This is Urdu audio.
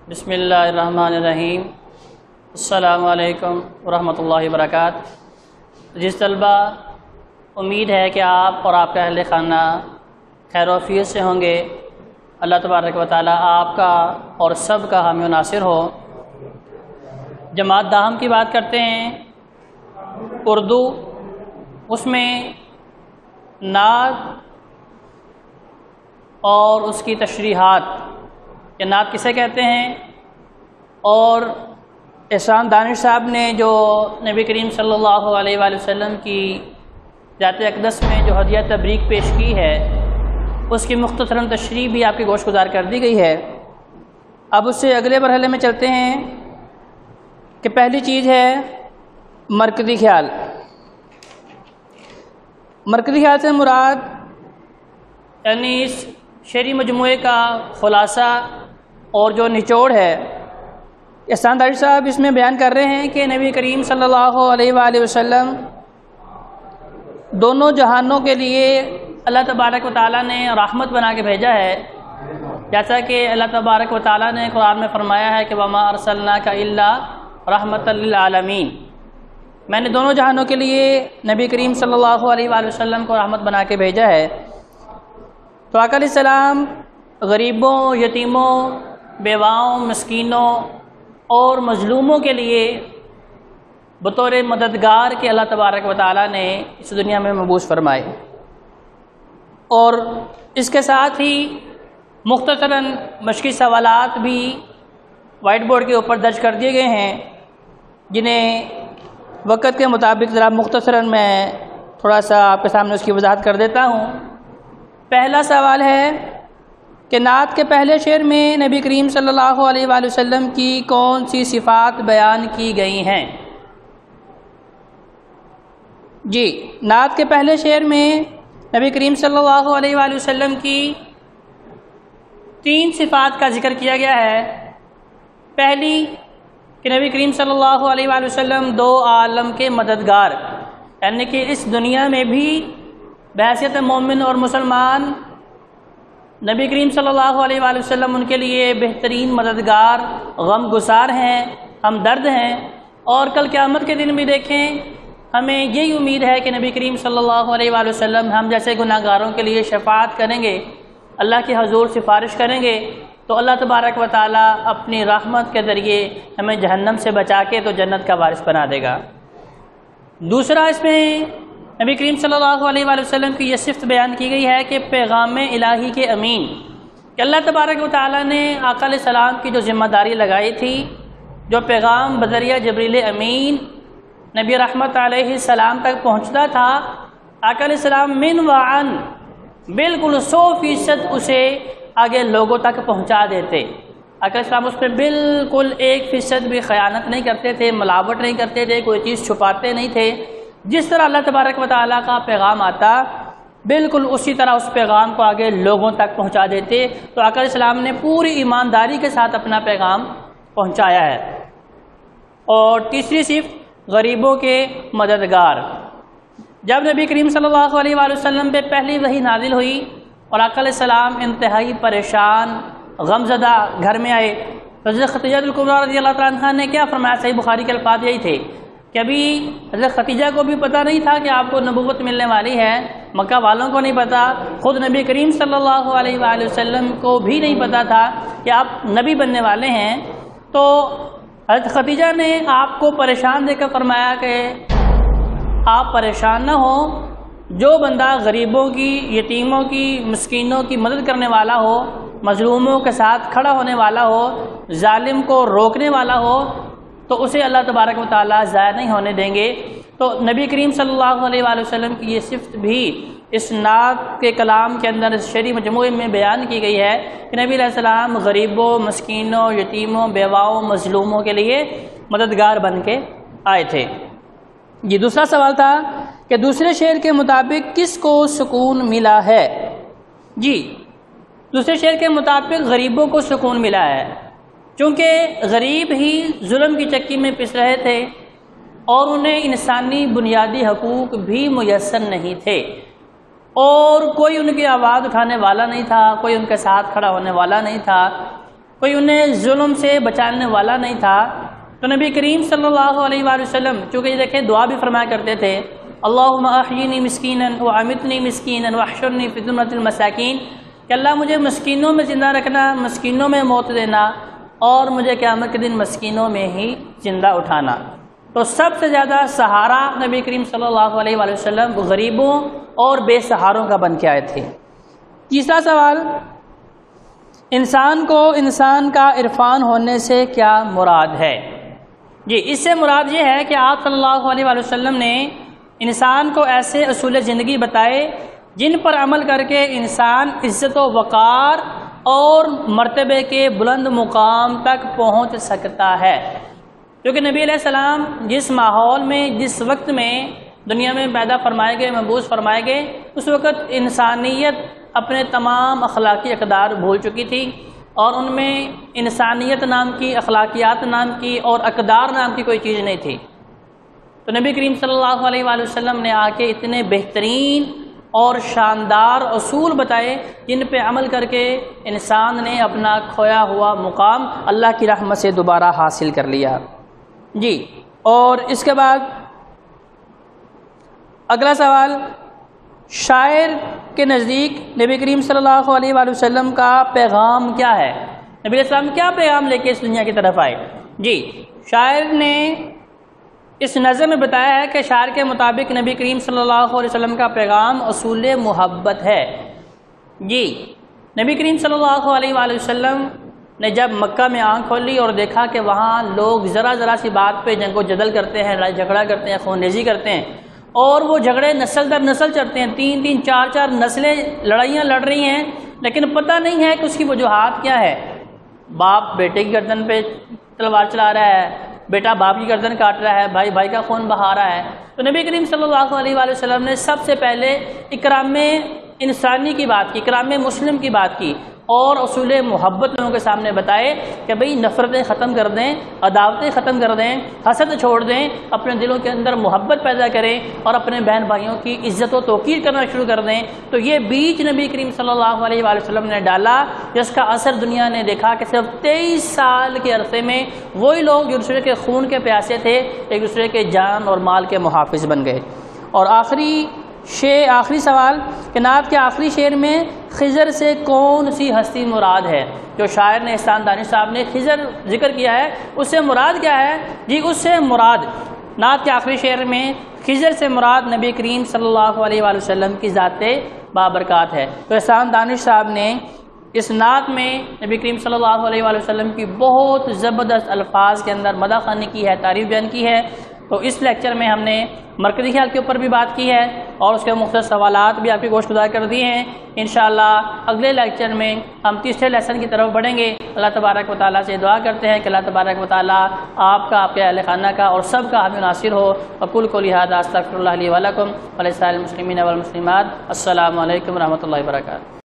بسم اللہ الرحمن الرحیم۔ السلام علیکم ورحمۃ اللہ وبرکاتہ۔ جس طلبہ امید ہے کہ آپ اور آپ کا اہل خانہ خیر و عافیت سے ہوں گے، اللہ تبارک و تعالی آپ کا اور سب کا حامی و ناصر ہو۔ جماعت داہم کی بات کرتے ہیں، اردو، اس میں نعت اور اس کی تشریحات، کہ نعت کسے کہتے ہیں، اور احسان دانش صاحب نے جو نبی کریم صلی اللہ علیہ وآلہ وسلم کی ذات اقدس میں جو ہدیہ تبریک پیش کی ہے، اس کی مختصراً تشریح بھی آپ کی گوش گزار کر دی گئی ہے۔ اب اس سے اگلے مرحلے میں چلتے ہیں کہ پہلی چیز ہے مرکزی خیال۔ مرکزی خیال سے مراد یعنی اس شعری مجموعے کا خلاصہ اور جو نچوڑ ہے، احسان دانش صاحب اس میں بیان کر رہے ہیں کہ نبی کریم صلی اللہ علیہ وآلہ وسلم دونوں جہانوں کے لیے اللہ تبارک و تعالیٰ نے رحمت بنا کے بھیجا ہے، جیسا کہ اللہ تبارک و تعالیٰ نے قرآن میں فرمایا ہے کہ وَمَا أَرْسَلْنَاكَ إِلَّا رَحْمَةً لِلْعَالَمِينَ، میں نے دونوں جہانوں کے لیے نبی کریم صلی اللہ علیہ وآلہ وسلم کو رحمت بنا کے بھیجا ہے۔ تو آقا علیہ السلام غریبوں، یتیموں، بیواؤں، مسکینوں اور مظلوموں کے لیے بطور مددگار کے اللہ تبارک و تعالیٰ نے اس دنیا میں مبعوث فرمائے، اور اس کے ساتھ ہی مختصراً مشقی سوالات بھی وائٹ بورڈ کے اوپر درج کر دیے گئے ہیں، جنہیں وقت کے مطابق ذرا مختصراً میں تھوڑا سا آپ کے سامنے اس کی وضاحت کر دیتا ہوں۔ پہلا سوال ہے کہ نعت کے پہلے شعر میں نبی کریم صلی اللہ علیہ وآلہ وسلم کی کون سی صفات بیان کی گئی ہیں؟ جی، نعت کے پہلے شعر میں نبی کریم صلی اللہ علیہ وآلہ وسلم کی 3 صفات کا ذکر کیا گیا ہے۔ پہلی کہ نبی کریم صلی اللہ علیہ وآلہ وسلم 2 عالم کے مددگار، یعنی کہ اس دنیا میں بھی بحیثیت مومن اور مسلمان نبی کریم صلی اللہ علیہ وآلہ وسلم ان کے لیے بہترین مددگار، غم گسار ہیں، ہمدرد ہیں، اور کل قیامت کے دن بھی دیکھیں ہمیں یہی امید ہے کہ نبی کریم صلی اللہ علیہ وآلہ وسلم ہم جیسے گناہ گاروں کے لیے شفاعت کریں گے، اللہ کے حضور سفارش کریں گے، تو اللہ تبارک و تعالیٰ اپنی رحمت کے ذریعے ہمیں جہنم سے بچا کے تو جنت کا وارث بنا دے گا۔ دوسرا اس میں نبی کریم صلی اللہ علیہ وآلہ وسلم کی یہ صفت بیان کی گئی ہے کہ پیغام الہی کے امین، کہ اللہ تبارک و تعالیٰ نے آقا علیہ السلام کی جو ذمہ داری لگائی تھی، جو پیغام بذریعہ جبریل امین نبی رحمت علیہ السلام تک پہنچتا تھا، آقا علیہ السلام من وعن بالکل 100% اسے آگے لوگوں تک پہنچا دیتے۔ آقا علیہ السلام اس پہ بالکل 1% بھی خیانت نہیں کرتے تھے، ملاوٹ نہیں کرتے تھے، کوئی چیز چھپاتے نہیں تھے۔ جس طرح اللہ تبارک و تعالیٰ کا پیغام آتا، بالکل اسی طرح اس پیغام کو آگے لوگوں تک پہنچا دیتے۔ تو آقا علیہ السلام نے پوری ایمانداری کے ساتھ اپنا پیغام پہنچایا ہے۔ اور تیسری صفت غریبوں کے مددگار۔ جب نبی کریم صلی اللہ علیہ وآلہ وسلم پہ پہلی وحی نازل ہوئی اور آقا علیہ السلام انتہائی پریشان، غمزدہ گھر میں آئے، حضرت خدیجہ الکبریٰ رضی اللہ تعالیٰ عنہا نے کیا فرمایا؟ صحیح بخاری کے الفاظ یہی تھے کہ ابھی حضرت خدیجہ کو بھی پتہ نہیں تھا کہ آپ کو نبوت ملنے والی ہے، مکہ والوں کو نہیں پتا، خود نبی کریم صلی اللہ علیہ وآلہ وسلم کو بھی نہیں پتا تھا کہ آپ نبی بننے والے ہیں۔ تو حضرت خدیجہ نے آپ کو پریشان دیکھ کر فرمایا کہ آپ پریشان نہ ہوں، جو بندہ غریبوں کی، یتیموں کی، مسکینوں کی مدد کرنے والا ہو، مظلوموں کے ساتھ کھڑا ہونے والا ہو، ظالم کو روکنے والا ہو، تو اسے اللہ تبارک و تعالیٰ ضائع نہیں ہونے دیں گے۔ تو نبی کریم صلی اللہ علیہ وآلہ وسلم کی یہ صفت بھی اس نعت کے کلام کے اندر اس شعری مجموعے میں بیان کی گئی ہے کہ نبی علیہ السلام غریبوں، مسکینوں، یتیموں، بیواؤں، مظلوموں کے لیے مددگار بن کے آئے تھے۔ یہ دوسرا سوال تھا کہ دوسرے شعر کے مطابق کس کو سکون ملا ہے؟ جی، دوسرے شعر کے مطابق غریبوں کو سکون ملا ہے، چونکہ غریب ہی ظلم کی چکی میں پس رہے تھے اور انہیں انسانی بنیادی حقوق بھی میسر نہیں تھے، اور کوئی ان کی آواز اٹھانے والا نہیں تھا، کوئی ان کے ساتھ کھڑا ہونے والا نہیں تھا۔ کوئی انہیں ظلم سے بچانے والا نہیں تھا۔ تو نبی کریم صلی اللہ علیہ وآلہ وسلم چونکہ یہ دیکھیں دعا بھی فرمایا کرتے تھے، اللہم احیینی مسکینا وامیتنی مسکینا واحشرنی فی زمرۃ المساکین، کہ اللہ مجھے مسکینوں میں زندہ رکھنا، مسکینوں میں موت دینا، اور مجھے قیامت کے دن مسکینوں میں ہی زندہ اٹھانا۔ تو سب سے زیادہ سہارا نبی کریم صلی اللہ علیہ وآلہ وسلم غریبوں اور بے سہاروں کا بن کے آئے تھے۔ تیسرا سوال، انسان کو انسان کا عرفان ہونے سے کیا مراد ہے؟ جی، اس سے مراد یہ ہے کہ آپ صلی اللہ علیہ وآلہ وسلم نے انسان کو ایسے اصول زندگی بتائے جن پر عمل کر کے انسان عزت و وقار اور مرتبے کے بلند مقام تک پہنچ سکتا ہے۔ کیونکہ نبی علیہ السلام جس ماحول میں، جس وقت میں دنیا میں پیدا فرمائے گئے، مبعوث فرمائے گئے، اس وقت انسانیت اپنے تمام اخلاقی اقدار بھول چکی تھی، اور ان میں انسانیت نام کی، اخلاقیات نام کی اور اقدار نام کی کوئی چیز نہیں تھی۔ تو نبی کریم صلی اللہ علیہ وآلہ وسلم نے آ کے اتنے بہترین اور شاندار اصول بتائے جن پہ عمل کر کے انسان نے اپنا کھویا ہوا مقام اللہ کی رحمت سے دوبارہ حاصل کر لیا۔ جی، اور اس کے بعد اگلا سوال، شاعر کے نزدیک نبی کریم صلی اللہ علیہ وآلہ وسلم کا پیغام کیا ہے؟ نبی علیہ السلام کیا پیغام لے کے اس دنیا کی طرف آئے؟ جی، شاعر نے اس نظم میں بتایا ہے کہ شاعر کے مطابق نبی کریم صلی اللہ علیہ وسلم کا پیغام اصول محبت ہے۔ جی، نبی کریم صلی اللہ علیہ وآلہ وسلم نے جب مکہ میں آنکھ کھولی اور دیکھا کہ وہاں لوگ ذرا ذرا سی بات پہ جنگ و جدل کرتے ہیں، لڑائی جھگڑا کرتے ہیں، خون ریزی کرتے ہیں، اور وہ جھگڑے نسل در نسل چلتے ہیں، 3 4 نسلیں لڑائیاں لڑ رہی ہیں، لیکن پتہ نہیں ہے کہ اس کی وجوہات کیا ہے۔ باپ بیٹے کی گردن پہ تلوار چلا رہا ہے، بیٹا باپ کی گردن کاٹ رہا ہے، بھائی بھائی کا خون بہا رہا ہے۔ تو نبی کریم صلی اللہ علیہ وآلہ وسلم نے سب سے پہلے اکرام انسانی کی بات کی، اکرام مسلم کی بات کی، اور اصول محبت لوگوں کے سامنے بتائے کہ بھئی نفرتیں ختم کر دیں، عداوتیں ختم کر دیں، حسد چھوڑ دیں، اپنے دلوں کے اندر محبت پیدا کریں اور اپنے بہن بھائیوں کی عزت و توقیر کرنا شروع کر دیں۔ تو یہ بیج نبی کریم صلی اللہ علیہ وآلہ وسلم نے ڈالا، جس کا اثر دنیا نے دیکھا کہ صرف 23 سال کے عرصے میں وہی لوگ جو دوسرے کے خون کے پیاسے تھے ایک دوسرے کے جان اور مال کے محافظ بن گئے۔ اور آخری سوال کہ نعت کے آخری شعر میں خضر سے کون سی ہستی مراد ہے؟ جو شاعر نے احسان دانش صاحب نے خضر ذکر کیا ہے، اس سے مراد کیا ہے؟ جی، اس سے مراد نعت کے آخری شعر میں خضر سے مراد نبی کریم صلی اللہ علیہ وآلہ وسلم کی ذات بابرکات ہے۔ تو احسان دانش صاحب نے اس نعت میں نبی کریم صلی اللہ علیہ وآلہ وسلم کی بہت زبردست الفاظ کے اندر مدح خوانی کی ہے، تعریف بیان کی ہے۔ تو اس لیکچر میں ہم نے مرکزی خیال کے اوپر بھی بات کی ہے اور اس کے مختلف سوالات بھی آپ کی گوش گزار کر دیے ہیں۔ انشاءاللہ اگلے لیکچر میں ہم تیسرے لیسن کی طرف بڑھیں گے۔ اللہ تبارک و تعالیٰ سے دعا کرتے ہیں کہ اللہ تبارک و تعالیٰ آپ کا، آپ کے اہل خانہ کا اور سب کا حامی ناصر ہو۔ اقول قولی ھذا استغفر اللہ لی ولکم ولسائر المسلمین والمسلمات۔ السلام علیکم ورحمۃ اللہ وبرکاتہ۔